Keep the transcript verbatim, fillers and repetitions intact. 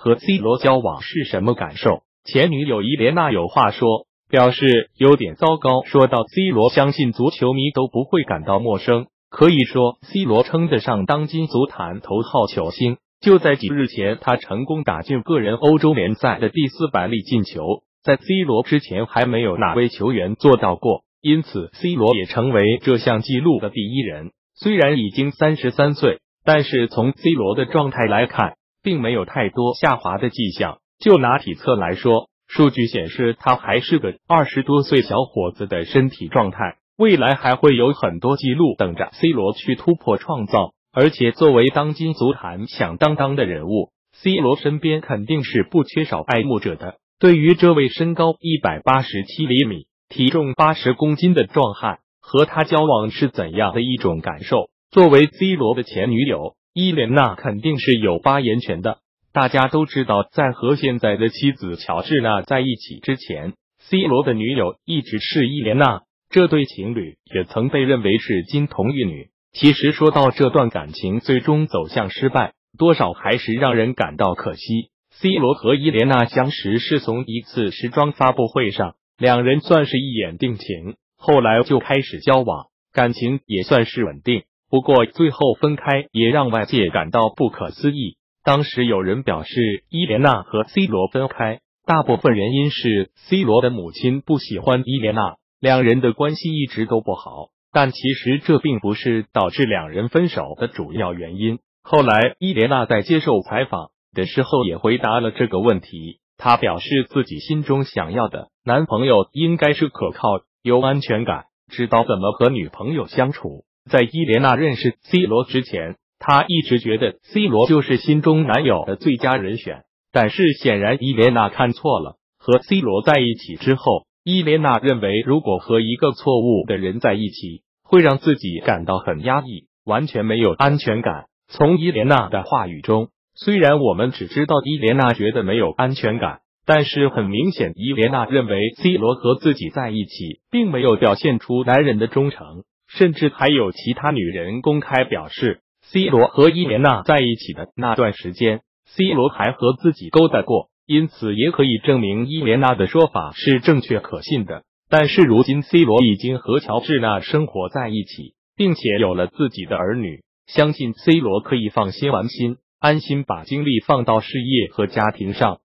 和 C 罗交往是什么感受？前女友伊莲娜有话说，表示有点糟糕。说到 C 罗，相信足球迷都不会感到陌生。可以说 ，C 罗称得上当今足坛头号球星。就在几日前，他成功打进个人欧洲联赛的第四百粒进球，在 C 罗之前还没有哪位球员做到过，因此 C 罗也成为这项纪录的第一人。虽然已经三十三岁，但是从 C 罗的状态来看，并没有太多下滑的迹象。就拿体测来说，数据显示他还是个二十多岁小伙子的身体状态，未来还会有很多纪录等着 C 罗去突破创造。而且作为当今足坛响当当的人物， C 罗身边肯定是不缺少爱慕者的。对于这位身高一百八十七厘米、体重八十公斤的壮汉，和他交往是怎样的一种感受？作为 C 罗的前女友，伊莲娜肯定是有发言权的。大家都知道，在和现在的妻子乔治娜在一起之前， C 罗的女友一直是伊莲娜，这对情侣也曾被认为是金童玉女。其实说到这段感情最终走向失败，多少还是让人感到可惜。 C 罗和伊莲娜相识是从一次时装发布会上，两人算是一眼定情，后来就开始交往，感情也算是稳定。不过最后分开也让外界感到不可思议。当时有人表示，伊莲娜和 C 罗分开，大部分原因是 C 罗的母亲不喜欢伊莲娜，两人的关系一直都不好。但其实这并不是导致两人分手的主要原因。后来伊莲娜在接受采访的时候也回答了这个问题，她表示自己心中想要的男朋友应该是可靠、有安全感，知道怎么和女朋友相处。在伊莲娜认识 C 罗之前，她一直觉得 C 罗就是心中男友的最佳人选，但是显然伊莲娜看错了。和 C 罗在一起之后，伊莲娜认为如果和一个错误的人在一起，会让自己感到很压抑，完全没有安全感。从伊莲娜的话语中，虽然我们只知道伊莲娜觉得没有安全感，但是很明显伊莲娜认为 C 罗和自己在一起并没有表现出男人的忠诚，甚至还有其他女人公开表示 C 罗和伊莲娜在一起的那段时间， C 罗还和自己勾搭过，因此也可以证明伊莲娜的说法是正确可信的。但是如今 C 罗已经和乔治娜生活在一起，并且有了自己的儿女，相信 C 罗可以放心玩心，安心把精力放到事业和家庭上。